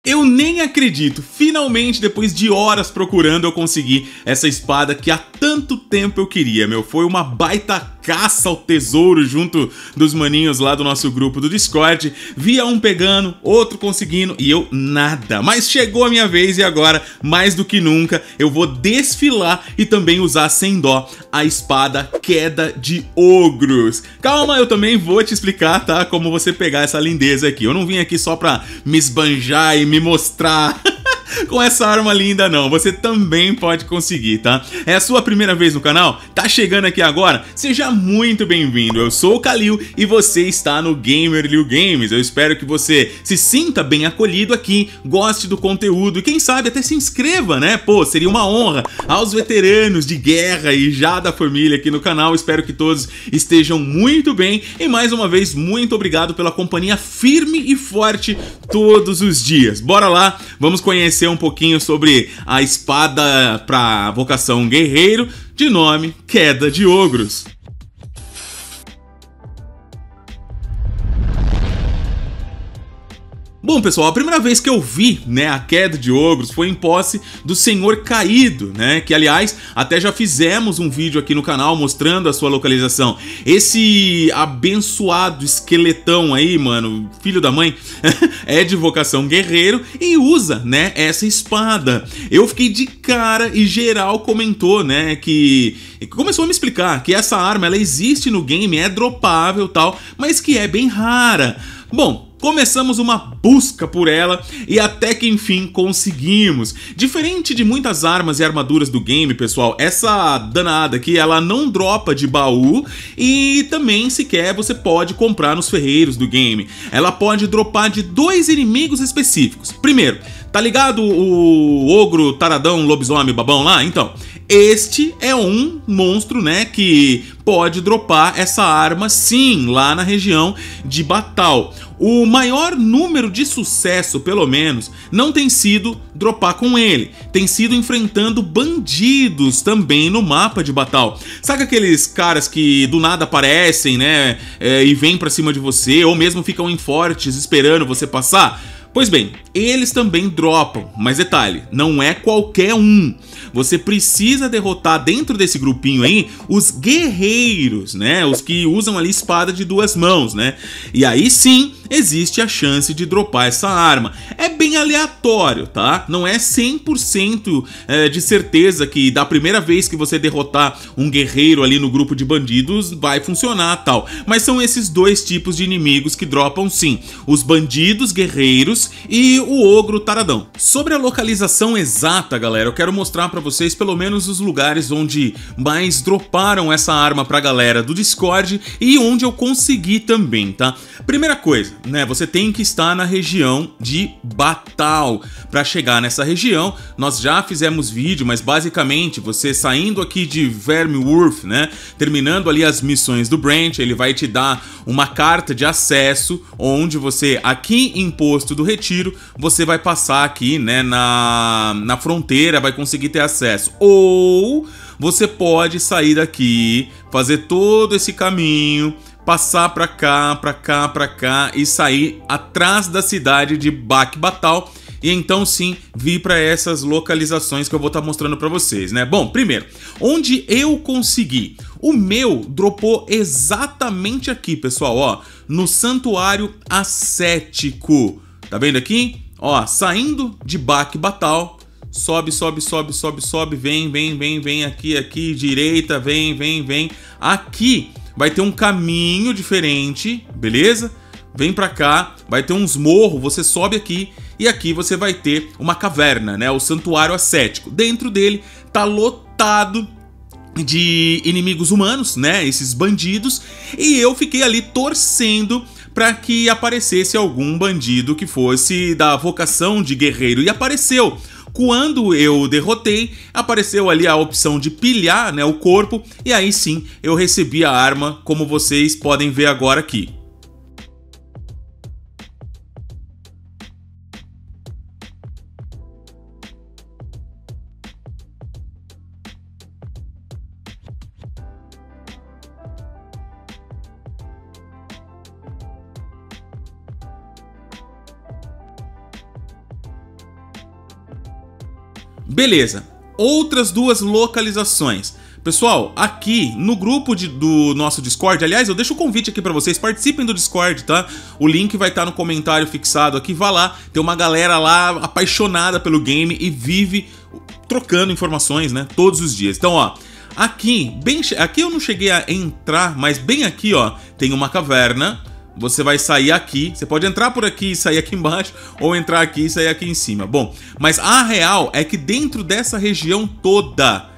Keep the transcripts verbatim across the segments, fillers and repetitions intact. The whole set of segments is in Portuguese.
Eu nem acredito, finalmente depois de horas procurando eu consegui essa espada que há tanto tempo eu queria, meu. Foi uma baita caça ao tesouro junto dos maninhos lá do nosso grupo do Discord. Via um pegando, outro conseguindo e eu nada. Mas chegou a minha vez e agora, mais do que nunca, eu vou desfilar e também usar sem dó a espada Queda de Ogros. Calma, eu também vou te explicar, tá? Como você pegar essa lindeza aqui. Eu não vim aqui só pra me esbanjar e me mostrar com essa arma linda não, você também pode conseguir, tá? É a sua primeira vez no canal? Tá chegando aqui agora? Seja muito bem-vindo, eu sou o Kalil e você está no Gamerliu Games. Eu espero que você se sinta bem acolhido aqui, goste do conteúdo e quem sabe até se inscreva, né? Pô, seria uma honra aos veteranos de guerra e já da família aqui no canal. Espero que todos estejam muito bem e mais uma vez, muito obrigado pela companhia firme e forte todos os dias. Bora lá, vamos conhecer um pouquinho sobre a espada para vocação guerreiro de nome Queda de Ogros. Bom, pessoal, a primeira vez que eu vi, né, a Queda de Ogros foi em posse do Senhor Caído, né, que aliás até já fizemos um vídeo aqui no canal mostrando a sua localização. Esse abençoado esqueletão aí, mano, filho da mãe, é de vocação guerreiro e usa, né, essa espada. Eu fiquei de cara e geral comentou, né, que começou a me explicar que essa arma ela existe no game, é dropável e tal, mas que é bem rara. Bom, começamos uma busca por ela e até que enfim conseguimos. Diferente de muitas armas e armaduras do game, pessoal, essa danada aqui ela não dropa de baú e também sequer você pode comprar nos ferreiros do game. Ela pode dropar de dois inimigos específicos. Primeiro, tá ligado o ogro, taradão, lobisomem, babão lá? Então, este é um monstro, né, que pode dropar essa arma sim, lá na região de Batal. O maior número de sucesso, pelo menos, não tem sido dropar com ele. Tem sido enfrentando bandidos também no mapa de Batal. Sabe aqueles caras que do nada aparecem, né, é, e vêm pra cima de você, ou mesmo ficam em fortes esperando você passar? Pois bem, eles também dropam, mas detalhe, não é qualquer um. Você precisa derrotar dentro desse grupinho aí os guerreiros, né? Os que usam ali espada de duas mãos, né? E aí sim existe a chance de dropar essa arma. É bem aleatório, tá? Não é cem por cento é, de certeza que da primeira vez que você derrotar um guerreiro ali no grupo de bandidos vai funcionar tal. Mas são esses dois tipos de inimigos que dropam sim. Os bandidos guerreiros e o ogro taradão. Sobre a localização exata, galera, eu quero mostrar pra vocês pelo menos os lugares onde mais droparam essa arma pra galera do Discord e onde eu consegui também, tá? Primeira coisa, né, você tem que estar na região de Batal. Pra chegar nessa região, nós já fizemos vídeo, mas basicamente você saindo aqui de Vermworth, né, terminando ali as missões do Branch, ele vai te dar uma carta de acesso onde você, aqui em Posto do Retiro, você vai passar aqui, né, na, na fronteira, vai conseguir ter acesso. Ou você pode sair daqui, fazer todo esse caminho, passar pra cá, pra cá, pra cá e sair atrás da cidade de Bac-Batal e então sim vir para essas localizações que eu vou estar mostrando para vocês, né? Bom, primeiro, onde eu consegui? O meu dropou exatamente aqui, pessoal, ó, no Santuário Ascético. Tá vendo aqui? Ó, saindo de Bac-Batal, sobe, sobe, sobe, sobe, sobe, vem, vem, vem, vem aqui, aqui, direita, vem, vem, vem. Aqui vai ter um caminho diferente, beleza? Vem pra cá, vai ter uns morros, você sobe aqui e aqui você vai ter uma caverna, né? O Santuário Ascético. Dentro dele tá lotado de inimigos humanos, né? Esses bandidos. E eu fiquei ali torcendo para que aparecesse algum bandido que fosse da vocação de guerreiro. E apareceu. Quando eu derrotei, apareceu ali a opção de pilhar, né, o corpo. E aí sim, eu recebi a arma, como vocês podem ver agora aqui. Beleza. Outras duas localizações. Pessoal, aqui no grupo de, do nosso Discord, aliás, eu deixo o convite aqui pra vocês, participem do Discord, tá? O link vai estar no comentário fixado aqui, vá lá, tem uma galera lá apaixonada pelo game e vive trocando informações, né, todos os dias. Então, ó, aqui, bem, aqui eu não cheguei a entrar, mas bem aqui, ó, tem uma caverna. Você vai sair aqui, você pode entrar por aqui e sair aqui embaixo, ou entrar aqui e sair aqui em cima. Bom, mas a real é que dentro dessa região toda,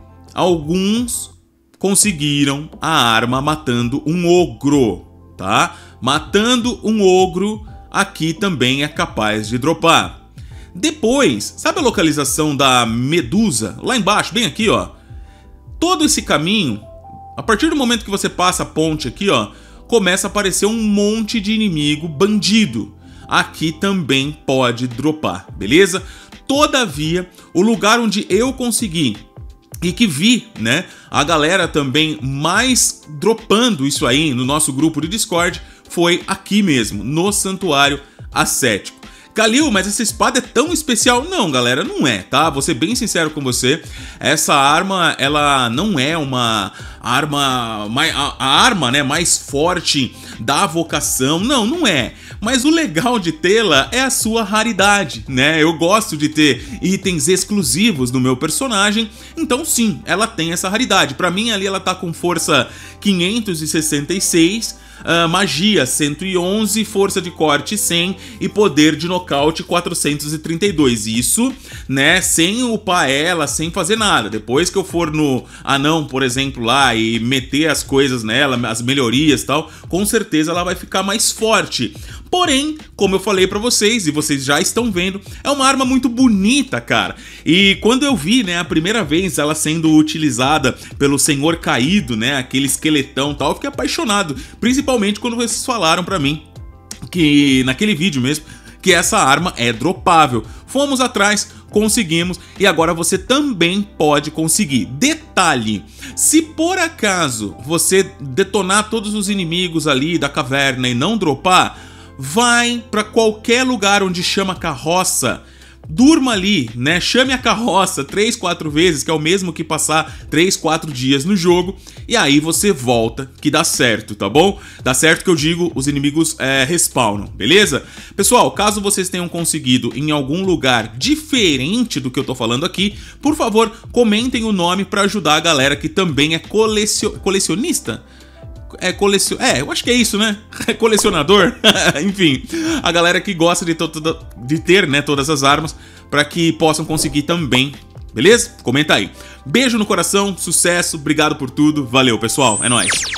alguns conseguiram a arma matando um ogro, tá? Matando um ogro aqui também é capaz de dropar. Depois, sabe a localização da Medusa? Lá embaixo, bem aqui, ó. Todo esse caminho, a partir do momento que você passa a ponte aqui, ó, começa a aparecer um monte de inimigo bandido. Aqui também pode dropar, beleza? Todavia, o lugar onde eu consegui e que vi, né, a galera também mais dropando isso aí no nosso grupo de Discord foi aqui mesmo, no Santuário Ascético. Kalil, mas essa espada é tão especial? Não, galera, não é, tá? Vou ser bem sincero com você. Essa arma, ela não é uma arma... A, a arma, né, mais forte da vocação. Não, não é. Mas o legal de tê-la é a sua raridade, né? Eu gosto de ter itens exclusivos no meu personagem. Então, sim, ela tem essa raridade. Pra mim, ali, ela tá com força quinhentos e sessenta e seis... Uh, magia cento e onze, força de corte cem e poder de nocaute quatrocentos e trinta e dois. Isso, né, sem upar ela, sem fazer nada. Depois que eu for no anão, por exemplo, lá e meter as coisas nela, as melhorias e tal, com certeza ela vai ficar mais forte. Porém, como eu falei pra vocês, e vocês já estão vendo, é uma arma muito bonita, cara. E quando eu vi, né, a primeira vez ela sendo utilizada pelo Senhor Caído, né, aquele esqueletão e tal, eu fiquei apaixonado. Principalmente quando vocês falaram pra mim, que naquele vídeo mesmo, que essa arma é dropável. Fomos atrás, conseguimos e agora você também pode conseguir. Detalhe, se por acaso você detonar todos os inimigos ali da caverna e não dropar, vai pra qualquer lugar onde chama carroça, durma ali, né? Chame a carroça três, quatro vezes, que é o mesmo que passar três, quatro dias no jogo, e aí você volta, que dá certo, tá bom? Dá certo que eu digo, os inimigos é, respawnam, beleza? Pessoal, caso vocês tenham conseguido em algum lugar diferente do que eu tô falando aqui, por favor, comentem o nome pra ajudar a galera que também é colecion... colecionista. É, colecion... é, eu acho que é isso, né? É colecionador. Enfim, a galera que gosta de, de ter, né, todas as armas para que possam conseguir também, beleza? Comenta aí. Beijo no coração, sucesso, obrigado por tudo, valeu pessoal, é nóis.